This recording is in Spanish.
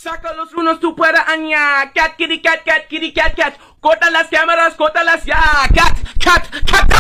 Saca los runos, tú puedes añar. Cat, kitty, cat, cat, kitty, cat, cat. Corta las cámaras, córtalas ya. Cat, cat, cat.